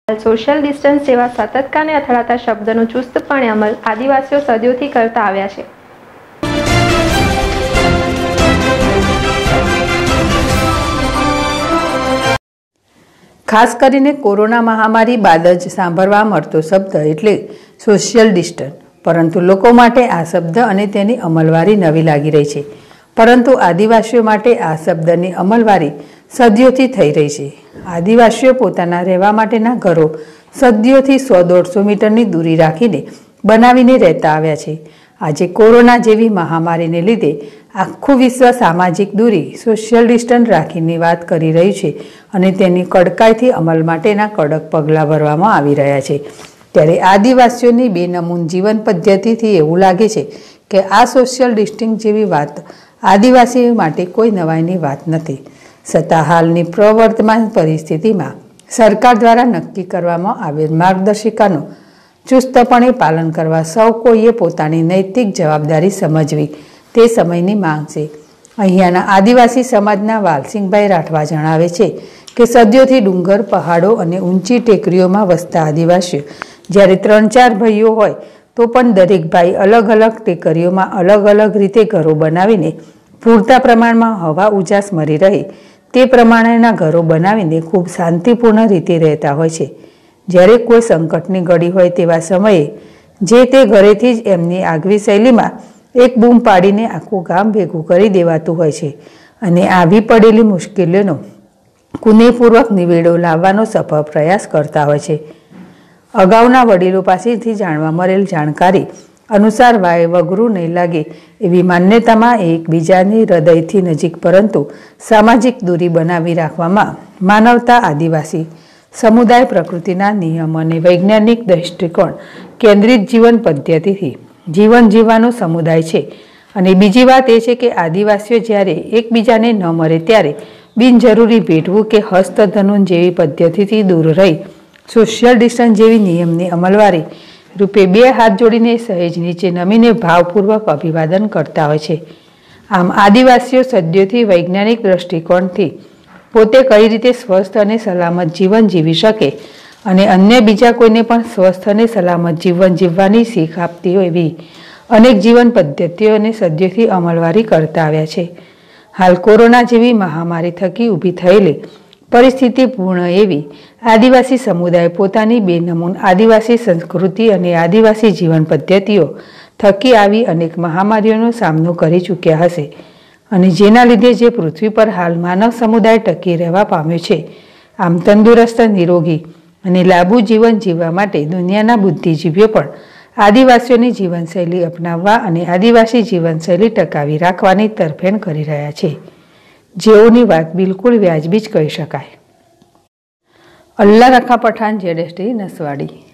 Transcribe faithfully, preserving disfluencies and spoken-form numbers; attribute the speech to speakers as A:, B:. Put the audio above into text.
A: Social distance જેવા સતતકાને અથડાતા શબ્દનો ચુસ્તપણે અમલ આદિવાસીઓ સદીઓથી કરતા આવ્યા છે.
B: ખાસ કરીને કોરોના મહામારી બાદ જ સાંભળવા મળતો શબ્દ એટલે સોશિયલ ડિસ્ટન્સ. પરંતુ લોકો માટે આ શબ્દ અને તેની અમલવારી નવી લાગી રહી છે. પરંતુ આદિવાસીઓ માટે આ શબ્દની અમલવારી સદીઓથી થઈ રહી છે. આદિવાસીઓ પોતાના રહેવા માટેના ઘરો સદીઓથી સો દોઢસો મીટરની દૂરી રાખીને બનાવીને રહેતા આવ્યા છે. આજે કોરોના જેવી મહામારીને લીધે આખું વિશ્વ સામાજિક દૂરી સોશિયલ ડિસ્ટન્સ રાખીને વાત કરી રહ્યું છે અને તેની કડકાઈથી અમલ માટેના કડક પગલાં ભરવામાં આવી રહ્યા છે. ત્યારે આદિવાસીઓની બેનમૂન જીવન પદ્ધતિથી એવું લાગે છે કે આ સોશિયલ ડિસ્ટન્સ જેવી વાત આદિવાસીઓ માટે કોઈ નવાઈની વાત નથી. છતાં હાલની પ્રવર્તમાન પરિસ્થિતિમાં સરકાર દ્વારા નક્કી કરવામાં આવેલ માર્ગદર્શિકાનું ચુસ્તપણે પાલન કરવા સૌ કોઈએ પોતાની નૈતિક જવાબદારી સમજવી તે સમયની માંગ છે. અહીંયાના આદિવાસી સમાજના વાલસિંહભાઈ રાઠવા જણાવે છે કે સદીઓથી ડુંગર, પહાડો અને ઊંચી ટેકરીઓમાં વસતા આદિવાસીઓ જ્યારે ત્રણ ચાર ભાઈઓ હોય તો પણ દરેક ભાઈ અલગ અલગ ટેકરીઓમાં અલગ અલગ રીતે ઘરો બનાવીને પૂરતા પ્રમાણમાં હવા ઉજાસ મળી રહે તે પ્રમાણેના ઘરો બનાવીને ખૂબ શાંતિપૂર્ણ રીતે રહેતા હોય છે. જ્યારે કોઈ સંકટની ઘડી હોય તેવા સમયે જે તે ઘરેથી જ એમની આગવી શૈલીમાં એક બૂમ પાડીને આખું ગામ ભેગું કરી દેવાતું હોય છે અને આવી પડેલી મુશ્કેલીઓનો કુનેહપૂર્વક નિવેડો લાવવાનો સફળ પ્રયાસ કરતા હોય છે. અગાઉના વડીલો પાસેથી જાણવા મળેલ જાણકારી અનુસાર વાય વગરું નહીં લાગે એવી માન્યતામાં એકબીજાની હૃદયથી નજીક પરંતુ સામાજિક દૂરી બનાવી રાખવામાં માનવતા આદિવાસી સમુદાય પ્રકૃતિના નિયમ અને વૈજ્ઞાનિક દૃષ્ટિકોણ કેન્દ્રિત જીવન પદ્ધતિથી જીવન જીવવાનો સમુદાય છે. અને બીજી વાત એ છે કે આદિવાસીઓ જ્યારે એકબીજાને ન મળે ત્યારે બિનજરૂરી ભેટવું કે હસ્તધનુન જેવી પદ્ધતિથી દૂર રહી સોશિયલ ડિસ્ટન્સ જેવી નિયમની અમલવારી રૂપે બે હાથ જોડીને સહેજ નીચે નમીને ભાવપૂર્વક અભિવાદન કરતા હોય છે. આમ આદિવાસીઓ સદીઓથી વૈજ્ઞાનિક દૃષ્ટિકોણથી પોતે કઈ રીતે સ્વસ્થ અને સલામત જીવન જીવી શકે અને અન્ય બીજા કોઈને પણ સ્વસ્થ અને સલામત જીવન જીવવાની શીખ આપતી હોય એવી અનેક જીવન પદ્ધતિઓને સદીઓથી અમલવારી કરતા આવ્યા છે. હાલ કોરોના જેવી મહામારી થકી ઊભી થયેલી પરિસ્થિતિ પૂર્ણ એવી આદિવાસી સમુદાય પોતાની બેનમૂન આદિવાસી સંસ્કૃતિ અને આદિવાસી જીવન પદ્ધતિઓ થકી આવી અનેક મહામારીઓનો સામનો કરી ચૂક્યા હશે અને જેના લીધે જે પૃથ્વી પર હાલ માનવ સમુદાય ટકી રહેવા પામ્યો છે. આમ તંદુરસ્ત, નિરોગી અને લાંબુ જીવન જીવવા માટે દુનિયાના બુદ્ધિજીવીઓ પણ આદિવાસીઓની જીવનશૈલી અપનાવવા અને આદિવાસી જીવનશૈલી ટકાવી રાખવાની તરફેણ કરી રહ્યા છે, જેઓની વાત બિલકુલ વ્યાજબી જ કહી શકાય. અલ્લાહ રખા પઠાણ, જેડેસટી, નસવાડી.